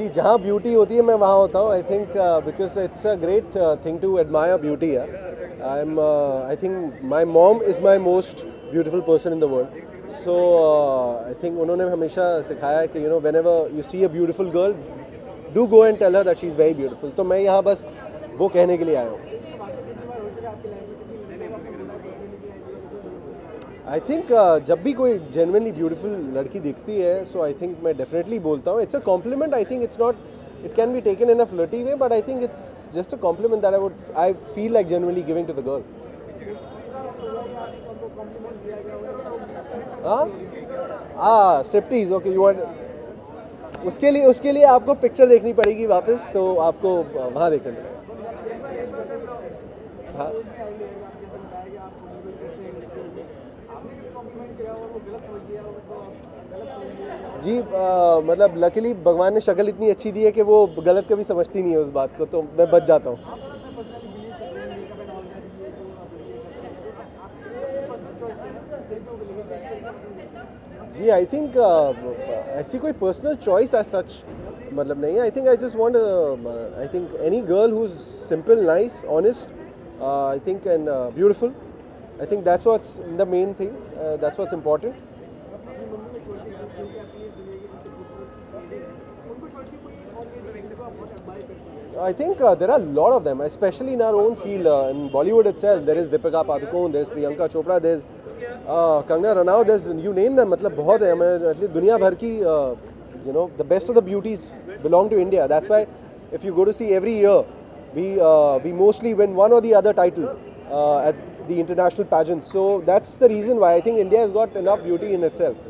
जहाँ ब्यूटी होती है मैं वहाँ होता हूँ. I think because it's a great thing to admire beauty. I think my mom is my most beautiful person in the world. So I think उन्होंने हमेशा सिखाया है कि whenever you see a beautiful girl, do go and tell her that she is very beautiful. तो मैं यहाँ बस वो कहने के लिए आया हूँ. आई थिंक जब भी कोई जेन्युइनली ब्यूटीफुल लड़की दिखती है, सो आई थिंक मैं डेफिनेटली बोलता हूँ. It's a compliment. I think it's not, it can be taken in a flirty way, but I think it's just a compliment that I feel like genuinely giving to the girl. हाँ, striptease. Okay, you want, उसके लिए आपको picture देखनी पड़ेगी वापस, तो आपको वहाँ देखना पड़ेगा. हाँ जी, मतलब लकीली भगवान ने शक्ल इतनी अच्छी दी है कि वो गलत कभी समझती नहीं है उस बात को, तो मैं बच जाता हूँ. जी, आई थिंक ऐसी कोई पर्सनल चॉइस एज सच मतलब नहीं है. I think I just want, I think any girl who is simple, nice, honest, I think and beautiful. I think that's what's the main thing, that's what's important. I think there are a lot of them, especially in our own field. In Bollywood itself, there is Deepika Padukone, there is Priyanka Chopra, there is Kangana Ranaut, there's, you name them. मतलब बहुत है. मैं दुनिया भर की, the best of the beauties belong to India. That's why if you go to see every year, we mostly win one or the other title at the international pageants. So that's the reason why I think India has got enough beauty in itself.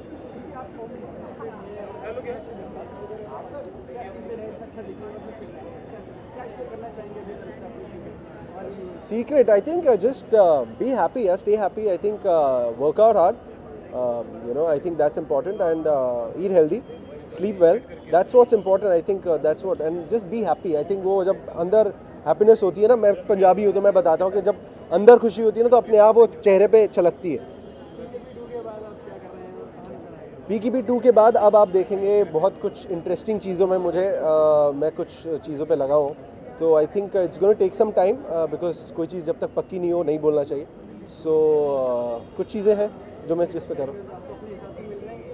Secret, I think just be happy, stay happy. I think work out hard. I think that's important, and eat healthy, sleep well. That's what's important. I think that's what, and just be happy. I think वो जब अंदर happiness होती है ना, मैं पंजाबी हूँ तो मैं बताता हूँ कि जब अंदर खुशी होती है ना, तो अपने आप वो चेहरे पे छलकती है. PKP 2 के बाद अब आप देखेंगे बहुत कुछ इंटरेस्टिंग चीज़ों में मैं कुछ चीज़ों पे लगा हूँ. तो I think it's gonna take some time, because कोई चीज़ जब तक पक्की नहीं हो नहीं बोलना चाहिए. सो कुछ चीज़ें हैं जो मैं जिस पे कर रहा हूँ.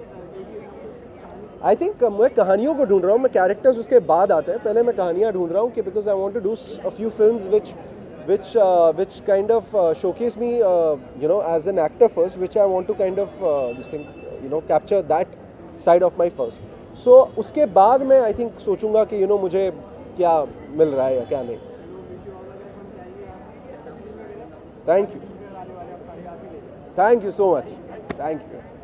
आई थिंक मैं कहानियों को ढूंढ रहा हूँ. मैं कैरेक्टर्स उसके बाद आते हैं, पहले मैं कहानियाँ ढूंढ रहा हूँ कि because I want to do a few films which kind of showcase me as an actor first, which I want to kind of this thing capture that side of my first. So उसके बाद मैं I think सोचूंगा कि मुझे क्या मिल रहा है या क्या नहीं. Thank you so much. Thank you.